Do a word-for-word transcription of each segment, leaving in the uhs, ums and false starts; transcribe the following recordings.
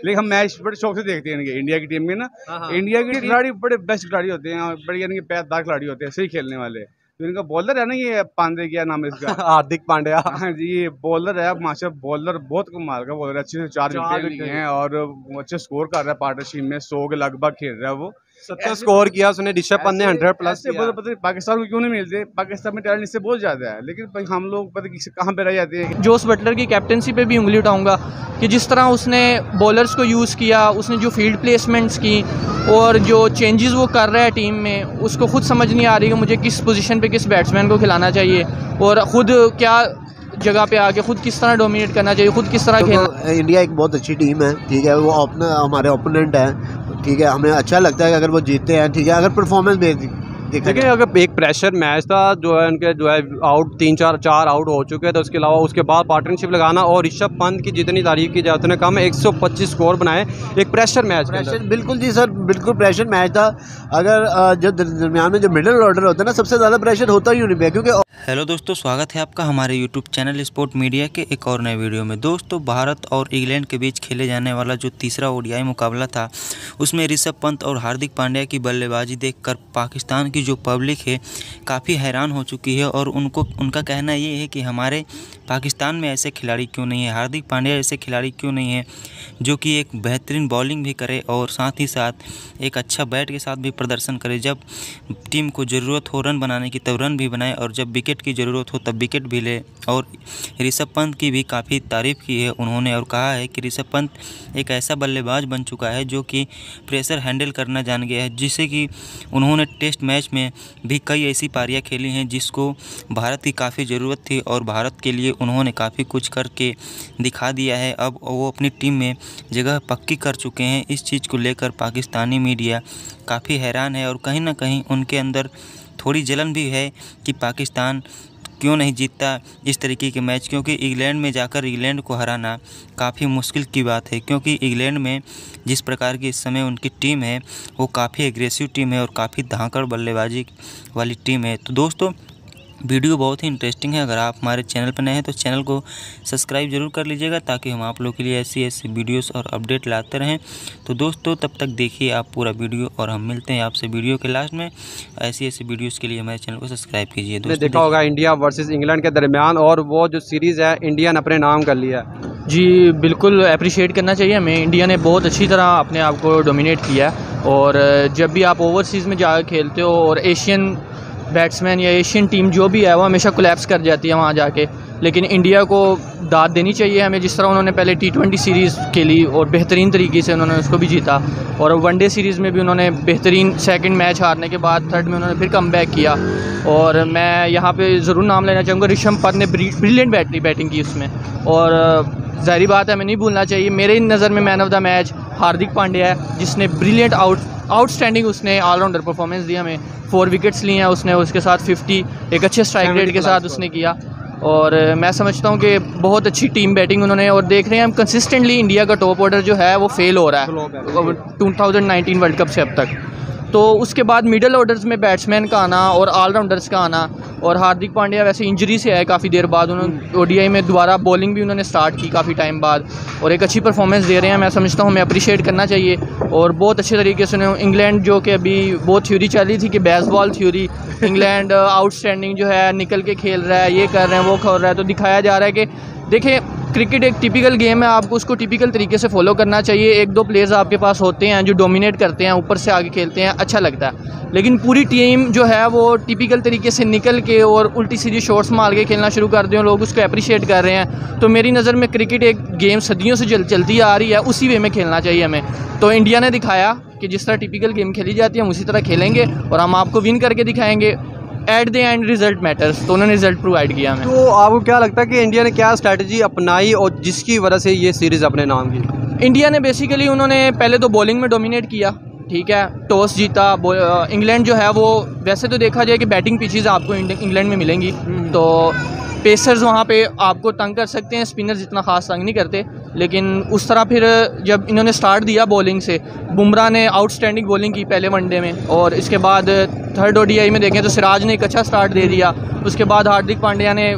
लेकिन हम मैच बड़े शौक से देखते हैं इनके इंडिया की टीम में ना। इंडिया के खिलाड़ी बड़े बेस्ट खिलाड़ी होते हैं, बड़े यानी कि पैरदार खिलाड़ी होते हैं, सही खेलने वाले। तो इनका बॉलर है ना, ये पांडे, क्या नाम है इसका? हार्दिक पांड्या। हाँ जी, ये बॉलर है माशा, बॉलर बहुत कमाल का बॉलर, अच्छे से चार विकेट लिए हैं और अच्छे स्कोर कर रहा है पार्टनरशिप में, सौ के लगभग खेल रहा है वो। सत्तर स्कोर किया उसने, ऋषभ पंत ने हंड्रेड प्लस किया। पता नहीं पाकिस्तान को क्यों नहीं मिलते, पाकिस्तान में टैलेंट इससे बहुत ज्यादा है, लेकिन हम लोग पता नहीं कहाँ पे रह जाते हैं। जोस बटलर की कैप्टनसी पे भी उंगली उठाऊंगा कि जिस तरह उसने बॉलर्स को यूज़ किया, उसने जो फील्ड प्लेसमेंट्स की और जो चेंजेस वो कर रहा है टीम में, उसको खुद समझ नहीं आ रही कि मुझे किस पोजीशन पे किस बैट्समैन को खिलाना चाहिए और ख़ुद क्या जगह पे आके खुद किस तरह डोमिनेट करना चाहिए, खुद किस तरह तो खेलना। इंडिया एक बहुत अच्छी टीम है, ठीक है, वो अपना हमारे ओपोनेंट है, ठीक है, हमें अच्छा लगता है कि अगर वो जीतते हैं, ठीक है, अगर परफॉर्मेंस देखिए अगर एक प्रेशर मैच था जो है उनके जो है आउट तीन चार चार आउट हो चुके थे, उसके अलावा उसके बाद पार्टनरशिप लगाना और ऋषभ पंत की जितनी तारीफ की जाए उतने कम है, एक सौ पच्चीस स्कोर बनाए एक प्रेशर मैच। प्रेशर बिल्कुल जी सर, बिल्कुल प्रेशर मैच था। अगर जो दरमियान में जो मिडिल ऑर्डर होता है ना, सबसे ज़्यादा प्रेशर होता ही नहीं पे, क्योंकि हेलो दोस्तों, स्वागत है आपका हमारे यूट्यूब चैनल स्पोर्ट मीडिया के एक और नए वीडियो में। दोस्तों, भारत और इंग्लैंड के बीच खेले जाने वाला जो तीसरा ओडीआई मुकाबला था, उसमें ऋषभ पंत और हार्दिक पांड्या की बल्लेबाजी देखकर पाकिस्तान की जो पब्लिक है काफ़ी हैरान हो चुकी है और उनको उनका कहना ये है कि हमारे पाकिस्तान में ऐसे खिलाड़ी क्यों नहीं है, हार्दिक पांड्या ऐसे खिलाड़ी क्यों नहीं है जो कि एक बेहतरीन बॉलिंग भी करे और साथ ही साथ एक अच्छा बैट के साथ भी प्रदर्शन करे। जब टीम को ज़रूरत हो रन बनाने की तब रन भी बनाए और जब विकेट की ज़रूरत हो तब विकेट भी ले। और ऋषभ पंत की भी काफ़ी तारीफ़ की है उन्होंने और कहा है कि ऋषभ पंत एक ऐसा बल्लेबाज बन चुका है जो कि प्रेशर हैंडल करना जान गया है, जिससे कि उन्होंने टेस्ट मैच में भी कई ऐसी पारियां खेली हैं जिसको भारत की काफ़ी ज़रूरत थी और भारत के लिए उन्होंने काफ़ी कुछ करके दिखा दिया है। अब वो अपनी टीम में जगह पक्की कर चुके हैं। इस चीज़ को लेकर पाकिस्तानी मीडिया काफ़ी हैरान है और कहीं ना कहीं उनके अंदर थोड़ी जलन भी है कि पाकिस्तान क्यों नहीं जीतता इस तरीके के मैच, क्योंकि इंग्लैंड में जाकर इंग्लैंड को हराना काफ़ी मुश्किल की बात है, क्योंकि इंग्लैंड में जिस प्रकार की इस समय उनकी टीम है वो काफ़ी एग्रेसिव टीम है और काफ़ी धांकड़ बल्लेबाजी वाली टीम है। तो दोस्तों, वीडियो बहुत ही इंटरेस्टिंग है। अगर आप हमारे चैनल पर नए हैं तो चैनल को सब्सक्राइब जरूर कर लीजिएगा ताकि हम आप लोग के लिए ऐसी ऐसी वीडियोस और अपडेट लाते रहें। तो दोस्तों, तब तक देखिए आप पूरा वीडियो और हम मिलते हैं आपसे वीडियो के लास्ट में। ऐसी ऐसी वीडियोस के लिए हमारे चैनल को सब्सक्राइब कीजिए। दोस्तों, देखा होगा इंडिया वर्सेस इंग्लैंड के दरमियान और वो जो सीरीज़ है इंडिया ने अपने नाम कर लिया। जी बिल्कुल, अप्रिशिएट करना चाहिए हमें। इंडिया ने बहुत अच्छी तरह अपने आप को डोमिनेट किया है और जब भी आप ओवरसीज़ में जाकर खेलते हो और एशियन बैट्समैन या एशियन टीम जो भी है वो हमेशा कोलैप्स कर जाती है वहाँ जाके, लेकिन इंडिया को दाद देनी चाहिए हमें। जिस तरह उन्होंने पहले टी ट्वेंटी सीरीज़ खेली और बेहतरीन तरीके से उन्होंने उसको भी जीता और वनडे सीरीज़ में भी उन्होंने बेहतरीन सेकंड मैच हारने के बाद थर्ड में उन्होंने फिर कमबैक किया। और मैं यहाँ पे ज़रूर नाम लेना चाहूँगा, ऋषभ पंत ने ब्रिलियंट बैटिंग बैटिंग की उसमें और ज़ाहिर बात है हमें नहीं भूलना चाहिए। मेरे नज़र में man of the match Hardik Pandya है, जिसने ब्रिलियंट आउट आउटस्टैंडिंग उसने ऑलराउंडर परफॉर्मेंस दी हमें। फोर विकेट्स लिए हैं उसने, उसके साथ फिफ्टी एक अच्छे स्ट्राइक रेट के साथ उसने किया और मैं समझता हूँ कि बहुत अच्छी टीम बैटिंग उन्होंने। और देख रहे हैं हम कंसिस्टेंटली इंडिया का टॉप ऑर्डर जो है वो फेल हो रहा है two thousand nineteen world cup से अब तक। तो उसके बाद मिडल ऑर्डर्स में बैट्समैन का आना और ऑलराउंडर्स का आना, और हार्दिक पांड्या वैसे इंजरी से आए काफ़ी देर बाद, उन्होंने ओडीआई में दोबारा बॉलिंग भी उन्होंने स्टार्ट की काफ़ी टाइम बाद और एक अच्छी परफॉर्मेंस दे रहे हैं। मैं समझता हूँ हमें अप्रिशिएट करना चाहिए और बहुत अच्छे तरीके से उन्होंने इंग्लैंड जो कि अभी बहुत थ्योरी चल रही थी कि बेसबॉल थ्योरी, इंग्लैंड आउटस्टैंडिंग जो है निकल के खेल रहा है, ये कर रहे हैं वो कर रहा है, तो दिखाया जा रहा है कि देखिए क्रिकेट एक टिपिकल गेम है, आपको उसको टिपिकल तरीके से फॉलो करना चाहिए। एक दो प्लेयर्स आपके पास होते हैं जो डोमिनेट करते हैं, ऊपर से आगे खेलते हैं, अच्छा लगता है, लेकिन पूरी टीम जो है वो टिपिकल तरीके से निकल के और उल्टी सीधी शॉट्स मार के खेलना शुरू कर दें, लोग उसको अप्रिशिएट कर रहे हैं। तो मेरी नज़र में क्रिकेट एक गेम सदियों से चल, चलती आ रही है, उसी वे में खेलना चाहिए हमें। तो इंडिया ने दिखाया कि जिस तरह टिपिकल गेम खेली जाती है हम उसी तरह खेलेंगे और हम आपको विन करके दिखाएंगे। At the end result matters, तो उन्होंने रिजल्ट प्रोवाइड किया हमें। तो आपको क्या लगता है कि इंडिया ने क्या स्ट्रैटेजी अपनाई और जिसकी वजह से ये सीरीज़ अपने नाम की? इंडिया ने बेसिकली उन्होंने पहले तो बॉलिंग में डोमिनेट किया, ठीक है, टॉस जीता। इंग्लैंड जो है वो वैसे तो देखा जाए कि बैटिंग पिचेस आपको इंग्लैंड में मिलेंगी, तो पेसर्स वहाँ पे आपको तंग कर सकते हैं, स्पिनर्स इतना खास तंग नहीं करते, लेकिन उस तरह फिर जब इन्होंने स्टार्ट दिया बॉलिंग से, बुमराह ने आउटस्टैंडिंग बॉलिंग की पहले वनडे में और इसके बाद थर्ड ओडीआई में देखें तो सिराज ने एक अच्छा स्टार्ट दे दिया। उसके बाद हार्दिक पांड्या ने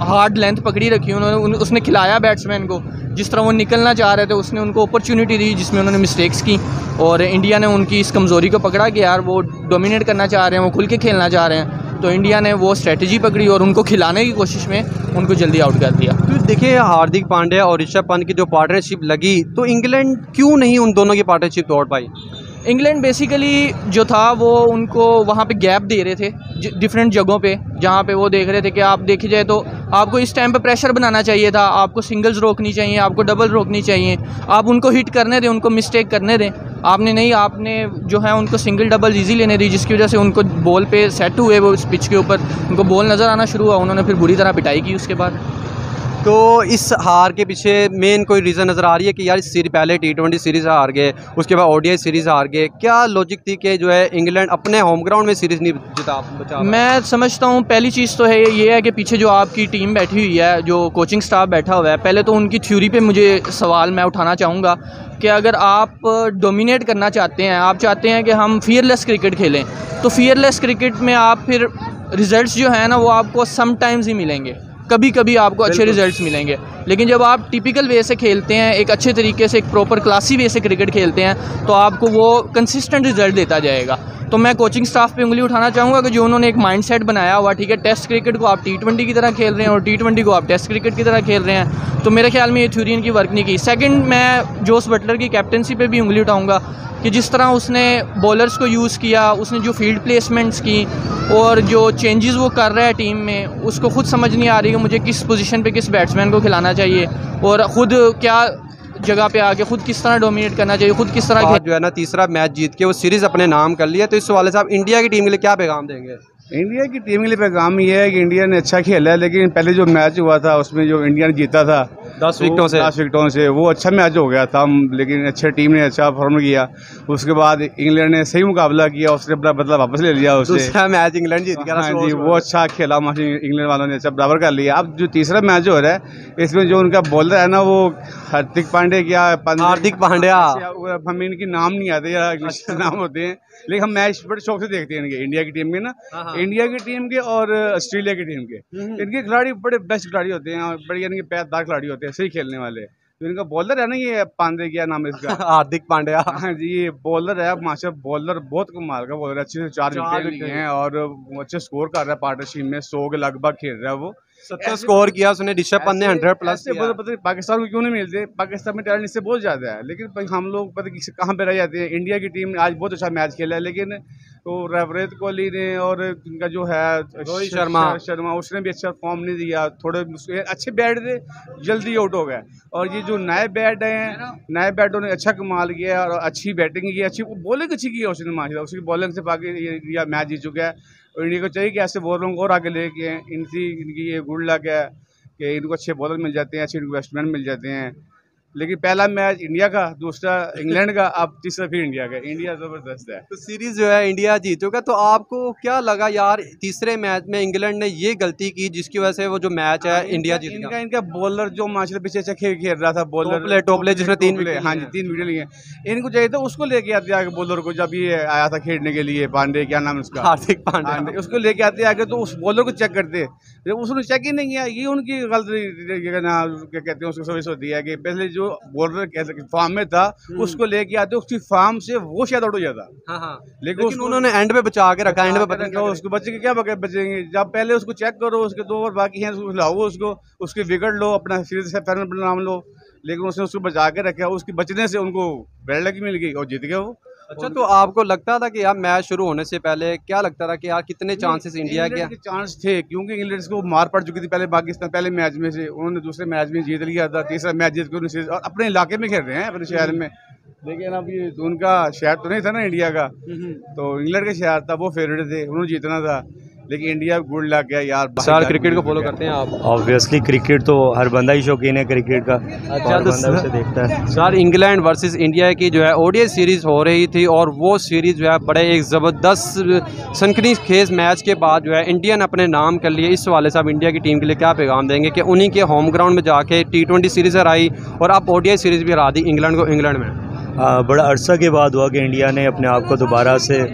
हार्ड लेंथ पकड़ी रखी, उन्होंने उन, उसने खिलाया बैट्समैन को, जिस तरह वो निकलना चाह रहे थे उसने उनको अपॉर्चुनिटी दी जिसमें उन्होंने मिस्टेक्स की, और इंडिया ने उनकी इस कमज़ोरी को पकड़ा कि यार वो डोमिनेट करना चाह रहे हैं, वो खुल के खेलना चाह रहे हैं, तो इंडिया ने वो स्ट्रेटजी पकड़ी और उनको खिलाने की कोशिश में उनको जल्दी आउट कर दिया। तो देखिए हार्दिक पांड्या और ऋषभ पंत की जो पार्टनरशिप लगी, तो इंग्लैंड क्यों नहीं उन दोनों की पार्टनरशिप तोड़ पाई? इंग्लैंड बेसिकली जो था वो उनको वहाँ पे गैप दे रहे थे डिफरेंट जगहों पे, जहाँ पे वो देख रहे थे कि आप देखी जाए तो आपको इस टाइम पे प्रेशर बनाना चाहिए था, आपको सिंगल्स रोकनी चाहिए, आपको डबल रोकनी चाहिए, आप उनको हिट करने दें, उनको मिस्टेक करने दें, आपने नहीं, आपने जो है उनको सिंगल डबल इजी लेने दी, जिसकी वजह से उनको बॉल पे सेट हुए, वो इस पिच के ऊपर उनको बॉल नज़र आना शुरू हुआ, उन्होंने फिर बुरी तरह पिटाई की उसके बाद। तो इस हार के पीछे मेन कोई रीज़न नज़र आ रही है कि यार इस सीरीज पहले टी ट्वेंटी सीरीज़ हार गए, उसके बाद ओडीआई सीरीज़ हार गए, क्या लॉजिक थी कि जो है इंग्लैंड अपने होम ग्राउंड में सीरीज़ नहीं जिता बचा? मैं समझता हूँ पहली चीज़ तो है ये है कि पीछे जो आपकी टीम बैठी हुई है, जो कोचिंग स्टाफ बैठा हुआ है, पहले तो उनकी थ्योरी पे मुझे सवाल मैं उठाना चाहूँगा कि अगर आप डोमिनेट करना चाहते हैं, आप चाहते हैं कि हम फियरलेस क्रिकेट खेलें, तो फियरलेस क्रिकेट में आप फिर रिज़ल्ट्स जो है ना वो आपको समटाइम्स ही मिलेंगे, कभी कभी आपको अच्छे रिजल्ट्स मिलेंगे, लेकिन जब आप टिपिकल वे से खेलते हैं, एक अच्छे तरीके से, एक प्रॉपर क्लासी वे से क्रिकेट खेलते हैं, तो आपको वो कंसिस्टेंट रिजल्ट देता जाएगा। तो मैं कोचिंग स्टाफ पे उंगली उठाना चाहूँगा कि जो उन्होंने एक माइंडसेट बनाया हुआ, ठीक है, टेस्ट क्रिकेट को आप टी ट्वेंटी की तरह खेल रहे हैं और टी ट्वेंटी को आप टेस्ट क्रिकेट की तरह खेल रहे हैं, तो मेरे ख्याल में ये थ्योरी इनकी वर्क नहीं की। सेकंड, मैं जोस बटलर की कैप्टनसी पे भी उंगली उठाऊँगा कि जिस तरह उसने बॉलर्स को यूज़ किया, उसने जो फील्ड प्लेसमेंट्स की और जो चेंजेस वो कर रहा है टीम में, उसको खुद समझ नहीं आ रही कि मुझे किस पोजीशन पे किस बैट्समैन को खिलाना चाहिए और ख़ुद क्या जगह पे आके खुद किस तरह डोमिनेट करना चाहिए, खुद किस तरह जो है ना तीसरा मैच जीत के वो सीरीज़ अपने नाम कर लिया, तो इस वाले से आप इंडिया की टीम के लिए क्या पैगाम देंगे? इंडिया की टीम के लिए पैगाम ये है कि इंडिया ने अच्छा खेला है, लेकिन पहले जो मैच हुआ था उसमें जो इंडिया ने जीता था दस विकेटों से दस विकेटों से वो अच्छा मैच हो गया था, लेकिन अच्छे टीम ने अच्छा परफॉर्म किया। उसके बाद इंग्लैंड ने सही मुकाबला किया, उसने अपना बदला वापस ले लिया, उससे दूसरा मैच इंग्लैंड जीत गया। हाँ जी, वो अच्छा खेला, इंग्लैंड वालों ने अच्छा बराबर कर लिया। अब जो तीसरा मैच हो रहा है इसमें जो उनका बॉलर है ना वो हार्दिक पांड्या, क्या हार्दिक पांड्या, हमें इनकी नाम नहीं आते या इंग्लिश नाम होते हैं, लेकिन हम मैच बड़े शौक से देखते हैं इनके, इंडिया की टीम के ना, इंडिया की टीम के और ऑस्ट्रेलिया की टीम के। इनके खिलाड़ी बड़े बेस्ट खिलाड़ी होते हैं, बड़े इनके पैरदार खिलाड़ी होते हैं, सही खेलने वाले। तो इनका बॉलर है ना ये पांडे, क्या नाम है इसका? हार्दिक पांड्या। हाँ जी, ये बॉलर है माशा, बॉलर बहुत कमाल का बॉलर है, अच्छे से चार विकेट लिए हैं और अच्छे स्कोर कर रहा है, पार्टनरशिप में सौ के लगभग खेल रहा है वो, सत्तर स्कोर किया उसने, ऋषभ पंत ने हंड्रेड प्लस किया। पता नहीं पाकिस्तान को क्यों नहीं मिलते, पाकिस्तान में टैलेंट इससे बहुत ज्यादा है, लेकिन हम लोग पता नहीं कहाँ पे रह जाते हैं। इंडिया की टीम ने आज बहुत अच्छा मैच खेला है, लेकिन तो विराट कोहली ने और इनका जो है रोहित शर्मा शर्मा उसने भी अच्छा फॉर्म नहीं दिया, थोड़े अच्छे बैट थे, जल्दी आउट हो गए। और ये जो नए बैट हैं, नए बैटों ने अच्छा कमाल किया और अच्छी बैटिंग की, अच्छी बॉलिंग अच्छी की है उसने माशाल्लाह, उसकी बॉलिंग से बाकी ये मैच जीत चुका है। और इंडिया को चाहिए कि ऐसे बॉलरों को और आगे लेके, इनकी इनकी ये गुड लक है कि इनको अच्छे बॉलर मिल जाते हैं, अच्छे इनको बैट्समैन मिल जाते हैं। लेकिन पहला मैच इंडिया का, दूसरा इंग्लैंड का, अब तीसरा फिर इंडिया का। इंडिया जबरदस्त है, तो सीरीज जो है इंडिया जीत चुका। तो आपको क्या लगा यार तीसरे मैच में इंग्लैंड ने ये गलती की जिसकी वजह से वो जो मैच है इंडिया जीत गया? इनका इनका बॉलर जो माशाल्लाह पीछे अच्छा खेल खेल रहा था, बॉलर टोपले टोपले जिसने तीन विकेट, हाँ जी तीन विकेट लिए, इनको चाहिए था उसको लेके आते आगे बॉलर को, जब ये आया था खेलने के लिए, पांडे, क्या नाम उसका, हार्दिक पांड्या, उसको लेके आते आगे तो उस बॉलर को चेक करते, उसने चेक ही नहीं किया। ये उनकी गलती, क्या कहते हैं उसको सर्विस होती है कि पहले जो बॉलर फॉर्म में था उसको लेके आते, उसकी फॉर्म से वो शायद आउट हो जाता। हाँ हाँ। लेकिन, लेकिन उन्होंने एंड पे बचा के रखा, एंड पे बचा के उसको बचे के क्या बचेंगे, जब पहले उसको चेक करो, उसके दो ओवर बाकी हैं, उसको लाओ, उसको उसकी विकेट लो, अपना सीरीज से फाइनल नाम लो, लेकिन उसने उसको बचा के रखा, उसके बचने से उनको रेड लगी मिल गई और जीत गए वो। अच्छा, तो आपको लगता था कि यार मैच शुरू होने से पहले क्या लगता था कि यार कितने चांसेस इंडिया के? के चांस थे, क्योंकि इंग्लैंड को मार पड़ चुकी थी पहले पाकिस्तान, पहले मैच में से उन्होंने दूसरे मैच में जीत लिया था, तीसरा मैच जीत के और अपने इलाके में खेल रहे हैं, अपने शहर में। लेकिन अब ये उनका शहर तो नहीं था ना इंडिया का, तो इंग्लैंड का शहर था, वो फेवरेट थे, उन्होंने जीतना था, लेकिन इंडिया गुड लग गया यार। सर क्रिकेट को फॉलो करते हैं आप? ऑब्वियसली क्रिकेट तो हर बंदा ही शौकीन है क्रिकेट का। अच्छा, तो बंदा उसे देखता है। सर इंग्लैंड वर्सेस इंडिया की जो है ओडीआई सीरीज़ हो रही थी और वो सीरीज़ जो है बड़े एक ज़बरदस्त सनसनीखेज मैच के बाद जो है इंडिया ने अपने नाम कर लिए। इस वाले से आप इंडिया की टीम के लिए क्या पैगाम देंगे कि उन्हीं के होम ग्राउंड में जाके टी ट्वेंटी सीरीज़ हराई और आप ओडीआई सीरीज़ भी हरा दी इंग्लैंड को इंग्लैंड में? आ, बड़ा अरसा के बाद हुआ कि इंडिया ने अपने आप को दोबारा से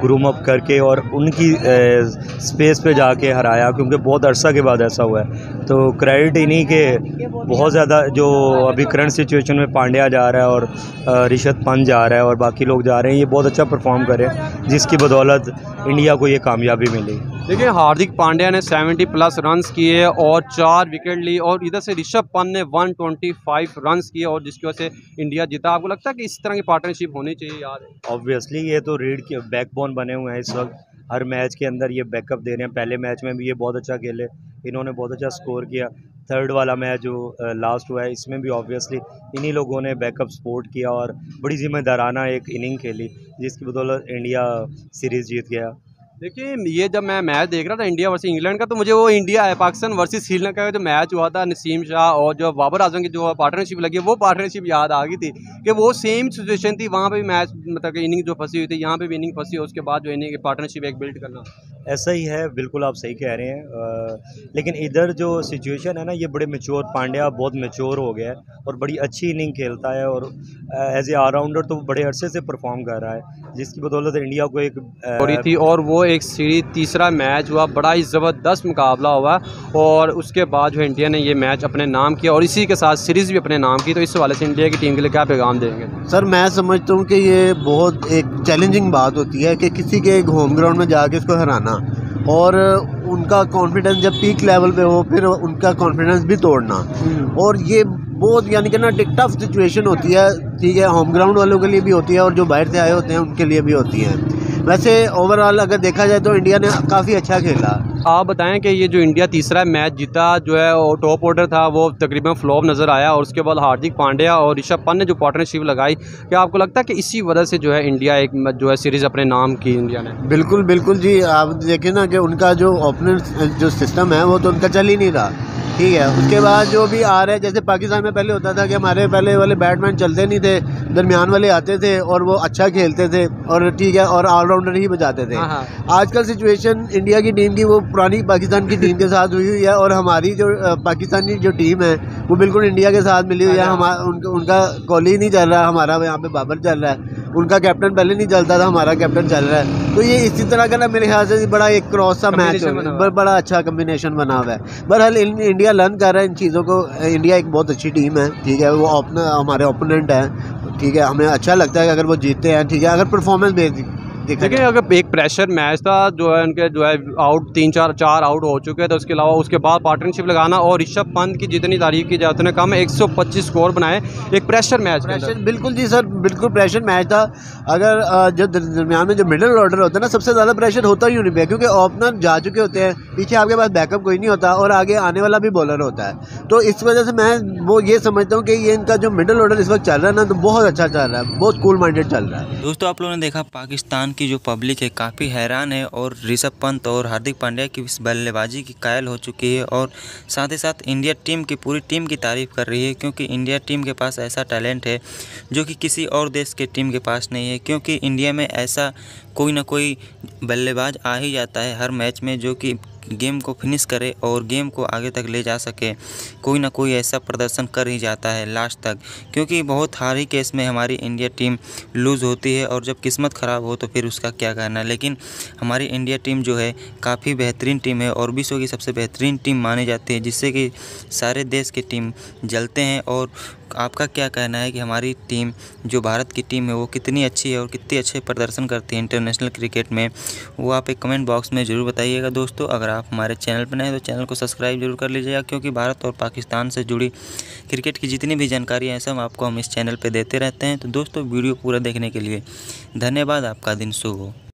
ग्रूम अप करके और उनकी स्पेस पे जाके हराया, क्योंकि बहुत अरसा के बाद ऐसा हुआ है। तो क्रेडिट इन्हीं के बहुत ज़्यादा, जो अभी करंट सिचुएशन में पांड्या जा रहा है और ऋषभ पंत जा रहा है और बाकी लोग जा रहे हैं, ये बहुत अच्छा परफॉर्म करे, जिसकी बदौलत इंडिया को ये कामयाबी मिली। देखिए हार्दिक पांड्या ने सत्तर प्लस रन्स किए और चार विकेट ली, और इधर से ऋषभ पंत ने एक सौ पच्चीस रन्स किए और जिसकी वजह से इंडिया जीता। आपको लगता है कि इस तरह की पार्टनरशिप होनी चाहिए यार? ऑब्वियसली ये तो रीड के बैकबोन बने हुए हैं इस वक्त, हर मैच के अंदर ये बैकअप दे रहे हैं। पहले मैच में भी ये बहुत अच्छा खेले, इन्होंने बहुत अच्छा स्कोर किया। थर्ड वाला मैच जो लास्ट हुआ है इसमें भी ऑब्वियसली इन्हीं लोगों ने बैकअप सपोर्ट किया और बड़ी जिम्मेदाराना एक इनिंग खेली, जिसकी बदौलत इंडिया सीरीज़ जीत गया। देखिए ये जब मैं मैच देख रहा था इंडिया वर्सेस इंग्लैंड का, तो मुझे वो इंडिया पाकिस्तान वर्सेस श्रीलंका का जो मैच हुआ था, नसीम शाह और जो बाबर आजम की जो पार्टनरशिप लगी, वो पार्टनरशिप याद आ गई थी कि वो सेम सिचुएशन थी। वहाँ पे भी मैच मतलब कि इनिंग जो फंसी हुई थी, यहाँ पे भी इनिंग फंसी है, उसके बाद जो इनिंग पार्टनरशिप एक बिल्ड करना। ऐसा ही है, बिल्कुल आप सही कह रहे हैं। आ, लेकिन इधर जो सिचुएशन है ना, ये बड़े मैच्योर, पांड्या बहुत मैच्योर हो गया है और बड़ी अच्छी इनिंग खेलता है और एज ए ऑलराउंडर तो बड़े अरसे से परफॉर्म कर रहा है, जिसकी बदौलत इंडिया को एक हो रही थी। और वो एक सीरीज तीसरा मैच हुआ, बड़ा ही ज़बरदस्त मुकाबला हुआ और उसके बाद जो इंडिया ने ये मैच अपने नाम किया और इसी के साथ सीरीज़ भी अपने नाम की। तो इस हवाले से इंडिया की टीम के लिए क्या पैगाम देंगे? सर मैं समझता हूँ कि ये बहुत एक चैलेंजिंग बात होती है कि किसी के होम ग्राउंड में जाके इसको हराना और उनका कॉन्फिडेंस जब पीक लेवल पे हो, फिर उनका कॉन्फिडेंस भी तोड़ना, और ये बहुत यानी कि ना टफ सिचुएशन होती है। ठीक है, होम ग्राउंड वालों के लिए भी होती है और जो बाहर से आए होते हैं उनके लिए भी होती है। वैसे ओवरऑल अगर देखा जाए तो इंडिया ने काफ़ी अच्छा खेला। आप बताएं कि ये जो इंडिया तीसरा मैच जीता, जो है वो टॉप ऑर्डर था, वो तकरीबन फ्लॉप नज़र आया और उसके बाद हार्दिक पांड्या और ऋषभ पंत ने जो पार्टनरशिप लगाई, क्या आपको लगता है कि इसी वजह से जो है इंडिया एक जो है सीरीज़ अपने नाम की इंडिया ने? बिल्कुल बिल्कुल जी, आप देखें ना कि उनका जो ओपनर जो सिस्टम है वो तो उनका चल ही नहीं रहा। ठीक है, उसके बाद जो भी आ रहे हैं, जैसे पाकिस्तान में पहले होता था कि हमारे पहले वाले बैट्समैन चलते नहीं थे, दरमियान वाले आते थे और वो अच्छा खेलते थे और ठीक है और ऑलराउंडर ही बजाते थे। आजकल सिचुएशन इंडिया की टीम की वो पुरानी पाकिस्तान की टीम के साथ हुई हुई है और हमारी जो पाकिस्तानी जो टीम है वो बिल्कुल इंडिया के साथ मिली हुई है। हमारा उनका, उनका कोहली नहीं चल रहा, हमारा यहाँ पे बाबर चल रहा है। उनका कैप्टन पहले नहीं चलता था, हमारा कैप्टन चल रहा है। तो ये इसी तरह का ना मेरे ख्याल से बड़ा एक क्रॉस सा मैच है, बड़ा अच्छा कम्बिनेशन बना हुआ है। बहरहाल इंडिया लर्न कर रहा है इन चीज़ों को। इंडिया एक बहुत अच्छी टीम है, ठीक है, वो ओपनर हमारे ओपोनेंट है, ठीक है, हमें अच्छा लगता है कि अगर वो जीतते हैं, ठीक है, अगर परफॉर्मेंस बेच देखिए अगर एक प्रेशर मैच था, जो है उनके जो है आउट तीन चार चार आउट हो चुके थे, उसके अलावा उसके बाद पार्टनरशिप लगाना और ऋषभ पंत की जितनी तारीफ की जाती है कम एक सौ पच्चीस स्कोर बनाए एक प्रेशर मैच। प्रेशर बिल्कुल जी सर, बिल्कुल प्रेशर मैच था। अगर जो दरमियान में जो मिडिल ऑर्डर होता है ना, सबसे ज़्यादा प्रेशर होता ही नहीं, क्योंकि ओपनर जा चुके होते हैं, पीछे आपके पास बैकअप कोई नहीं होता और आगे आने वाला भी बॉलर होता है। तो इस वजह से मैं वो ये समझता हूँ कि ये इनका जो मिडिल ऑर्डर इस वक्त चल रहा है ना, तो बहुत अच्छा चल रहा है, बहुत कूल माइंडेड चल रहा है। दोस्तों आप लोगों ने देखा पाकिस्तान की जो पब्लिक है काफ़ी हैरान है और ऋषभ पंत और हार्दिक पांड्या की इस बल्लेबाजी की कायल हो चुकी है और साथ ही साथ इंडिया टीम की पूरी टीम की तारीफ़ कर रही है, क्योंकि इंडिया टीम के पास ऐसा टैलेंट है जो कि किसी और देश के टीम के पास नहीं है। क्योंकि इंडिया में ऐसा कोई ना कोई बल्लेबाज आ ही जाता है हर मैच में जो कि गेम को फिनिश करे और गेम को आगे तक ले जा सके। कोई ना कोई ऐसा प्रदर्शन कर ही जाता है लास्ट तक, क्योंकि बहुत हार ही केस में हमारी इंडिया टीम लूज़ होती है और जब किस्मत ख़राब हो तो फिर उसका क्या कहना। लेकिन हमारी इंडिया टीम जो है काफ़ी बेहतरीन टीम है और विश्व की सबसे बेहतरीन टीम मानी जाती है, जिससे कि सारे देश की टीम जलते हैं। और आपका क्या कहना है कि हमारी टीम जो भारत की टीम है वो कितनी अच्छी है और कितने अच्छे प्रदर्शन करती है इंटरनेशनल क्रिकेट में, वो आप एक कमेंट बॉक्स में ज़रूर बताइएगा। दोस्तों अगर आप हमारे चैनल पर नए हैं तो चैनल को सब्सक्राइब जरूर कर लीजिएगा, क्योंकि भारत और पाकिस्तान से जुड़ी क्रिकेट की जितनी भी जानकारी है सब आपको हम इस चैनल पर देते रहते हैं। तो दोस्तों वीडियो पूरा देखने के लिए धन्यवाद, आपका दिन शुभ हो।